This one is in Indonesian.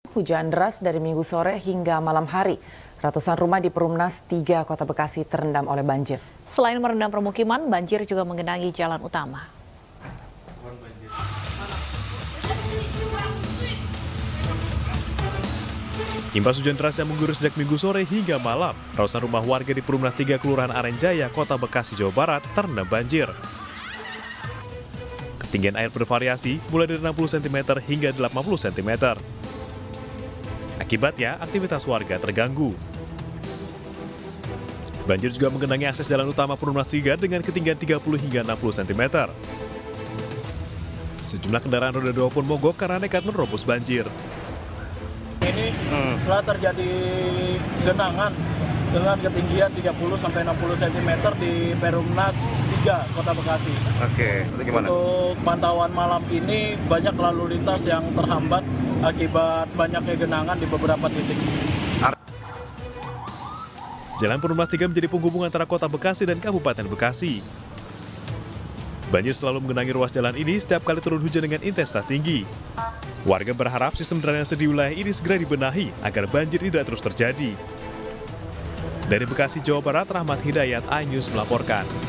Hujan deras dari Minggu sore hingga malam hari. Ratusan rumah di Perumnas 3 Kota Bekasi terendam oleh banjir. Selain merendam permukiman, banjir juga menggenangi jalan utama. Imbas hujan deras yang mengguyur sejak Minggu sore hingga malam, ratusan rumah warga di Perumnas 3 Kelurahan Arenjaya, Kota Bekasi, Jawa Barat terendam banjir. Ketinggian air bervariasi mulai dari 60 cm hingga 80 cm. Akibatnya, aktivitas warga terganggu. Banjir juga menggenangi akses jalan utama Perumnas 3 dengan ketinggian 30 hingga 60 cm. Sejumlah kendaraan roda 2 pun mogok karena nekat menerobos banjir. Ini telah terjadi genangan dengan ketinggian 30 sampai 60 cm di Perumnas 3 Kota Bekasi. Oke, itu gimana? Untuk pantauan malam ini banyak lalu lintas yang terhambat akibat banyaknya genangan di beberapa titik. Jalan Perumnas 3 menjadi penghubung antara Kota Bekasi dan Kabupaten Bekasi. Banjir selalu menggenangi ruas jalan ini setiap kali turun hujan dengan intensitas tinggi. Warga berharap sistem drainase di wilayah ini segera dibenahi agar banjir tidak terus terjadi. Dari Bekasi, Jawa Barat, Rahmat Hidayat, iNews melaporkan.